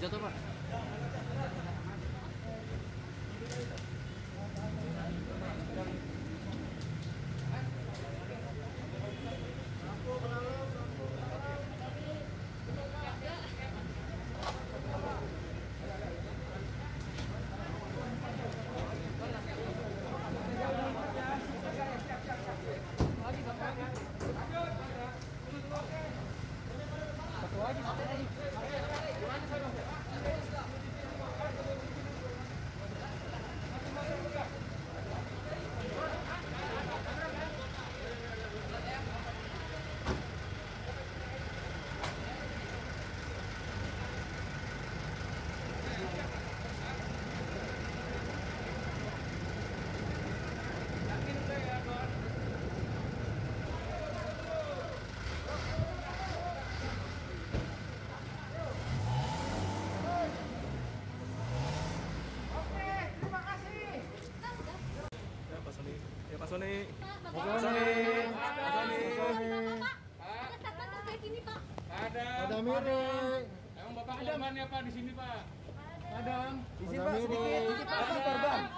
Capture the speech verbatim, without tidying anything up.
Jatuh, Pak. Satu lagi, satu lagi. Pak Sony, ya Pak Sony, Pak Pak Sony, Pak Sony, Pak, ada statement terkait ini, Pak. Ada. Ada miring. Emang Bapak korban ya Pak di sini Pak? Di sini Pak sedikit. Sedikit Pak korban.